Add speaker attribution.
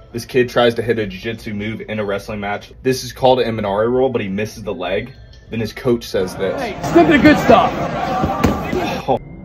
Speaker 1: This kid tries to hit a jiu-jitsu move in a wrestling match. This is called an Imanari roll, but he misses the leg. Then his coach says this.
Speaker 2: Hey, stick to the good stuff.
Speaker 1: Oh.